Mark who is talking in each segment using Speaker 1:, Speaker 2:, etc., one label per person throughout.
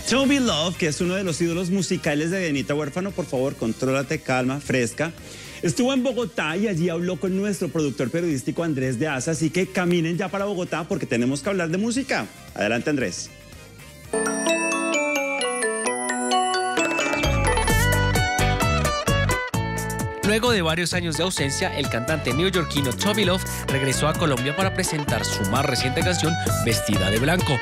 Speaker 1: Toby Love, que es uno de los ídolos musicales de Dianita Huérfano, por favor, contrólate, calma, fresca. Estuvo en Bogotá y allí habló con nuestro productor periodístico Andrés de Asa, así que caminen ya para Bogotá porque tenemos que hablar de música. Adelante, Andrés.
Speaker 2: Luego de varios años de ausencia, el cantante neoyorquino Toby Love regresó a Colombia para presentar su más reciente canción, Vestida de Blanco.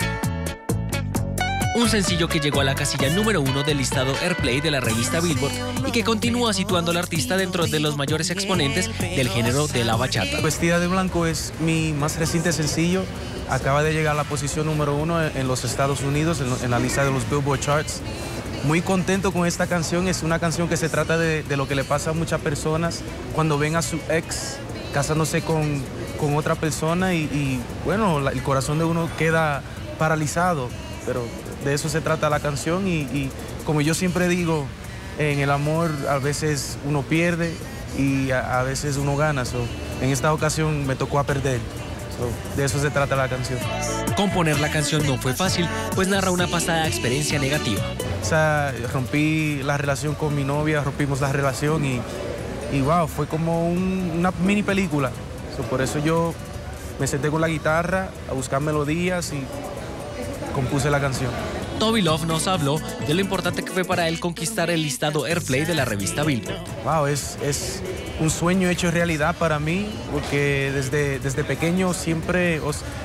Speaker 2: Un sencillo que llegó a la casilla número 1 del listado Airplay de la revista Billboard y que continúa situando al artista dentro de los mayores exponentes del género de la bachata.
Speaker 3: Vestida de Blanco es mi más reciente sencillo. Acaba de llegar a la posición número 1 en los Estados Unidos, en la lista de los Billboard Charts. Muy contento con esta canción. Es una canción que se trata de lo que le pasa a muchas personas cuando ven a su ex casándose con otra persona y bueno, el corazón de uno queda paralizado, pero de eso se trata la canción y como yo siempre digo, en el amor a veces uno pierde y a veces uno gana. En esta ocasión me tocó a perder. De eso se trata la canción.
Speaker 2: Componer la canción no fue fácil, pues narra una pasada experiencia negativa.
Speaker 3: O sea, rompí la relación con mi novia, rompimos la relación y wow, fue como una mini película. Por eso yo me senté con la guitarra a buscar melodías y compuse la canción.
Speaker 2: Toby Love nos habló de lo importante que fue para él conquistar el listado Airplay de la revista Billboard.
Speaker 3: Wow, es un sueño hecho realidad para mí, porque desde pequeño siempre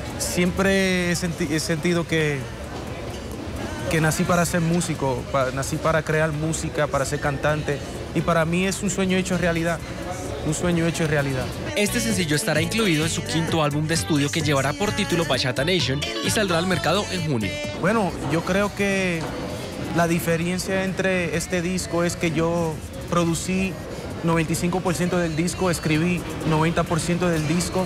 Speaker 3: he sentido que nací para ser músico, nací para crear música, para ser cantante, y para mí es un sueño hecho realidad. Un sueño hecho realidad.
Speaker 2: Este sencillo estará incluido en su quinto álbum de estudio que llevará por título Bachata Nation y saldrá al mercado en junio.
Speaker 3: Bueno, yo creo que la diferencia entre este disco es que yo producí 95% del disco, escribí 90% del disco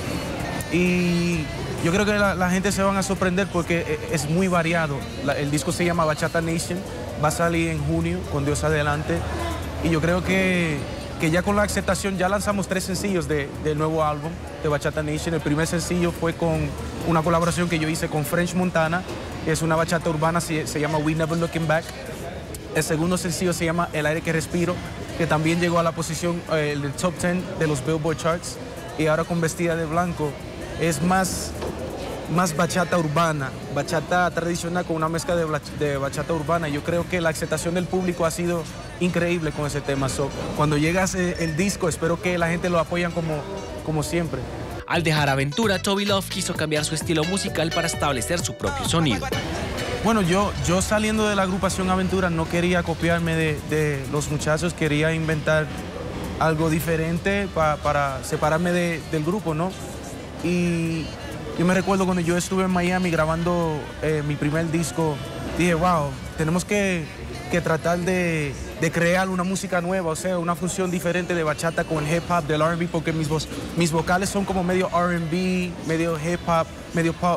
Speaker 3: y yo creo que la gente se van a sorprender porque es muy variado. El disco se llama Bachata Nation, va a salir en junio, con Dios adelante, y yo creo que ya con la aceptación, ya lanzamos 3 sencillos del nuevo álbum de Bachata Nation. El primer sencillo fue con una colaboración que yo hice con French Montana, que es una bachata urbana, se llama We Never Looking Back. El segundo sencillo se llama El Aire que Respiro, que también llegó a la posición del top 10 de los Billboard Charts. Y ahora con Vestida de Blanco es más bachata urbana, bachata tradicional con una mezcla de bachata urbana. Yo creo que la aceptación del público ha sido increíble con ese tema. Cuando llega el disco, espero que la gente lo apoyen como siempre.
Speaker 2: Al dejar Aventura, Toby Love quiso cambiar su estilo musical para establecer su propio sonido.
Speaker 3: Bueno, yo saliendo de la agrupación Aventura no quería copiarme de los muchachos, quería inventar algo diferente para separarme del grupo, ¿no? Y yo me recuerdo cuando yo estuve en Miami grabando mi primer disco, dije, wow, tenemos que tratar de crear una música nueva, o sea, una fusión diferente de bachata con el hip hop, del R&B, porque mis vocales son como medio R&B, medio hip hop, medio pop.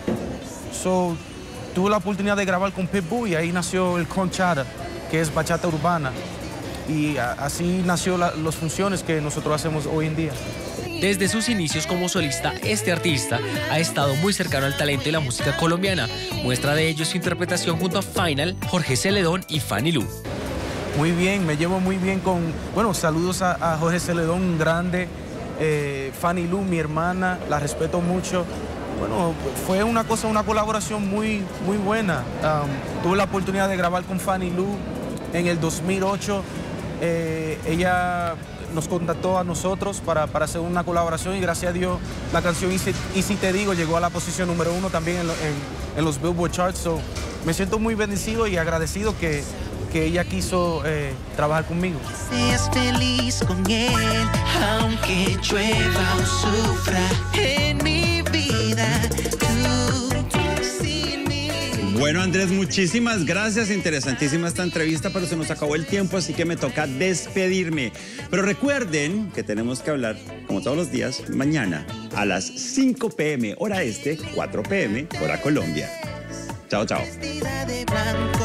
Speaker 3: Tuve la oportunidad de grabar con Pitbull y ahí nació el Conchata, que es bachata urbana. Y así nació las funciones que nosotros hacemos hoy en día.
Speaker 2: Desde sus inicios como solista, este artista ha estado muy cercano al talento y la música colombiana. Muestra de ello su interpretación junto a Final, Jorge Celedón y Fanny Lu.
Speaker 3: Muy bien, me llevo muy bien saludos a Jorge Celedón, un grande, Fanny Lu, mi hermana, la respeto mucho. Bueno, fue una colaboración muy buena. Tuve la oportunidad de grabar con Fanny Lu en el 2008. Ella nos contactó a nosotros para hacer una colaboración y gracias a Dios la canción Y si te digo llegó a la posición número 1 también en los Billboard Charts. Me siento muy bendecido y agradecido que ella quiso trabajar conmigo.
Speaker 4: Seas feliz con él, aunque llueva o sufra en mi vida.
Speaker 1: Bueno, Andrés, muchísimas gracias. Interesantísima esta entrevista, pero se nos acabó el tiempo, así que me toca despedirme. Pero recuerden que tenemos que hablar, como todos los días, mañana a las 5 p.m. hora este, 4 p.m. hora Colombia. Chao, chao.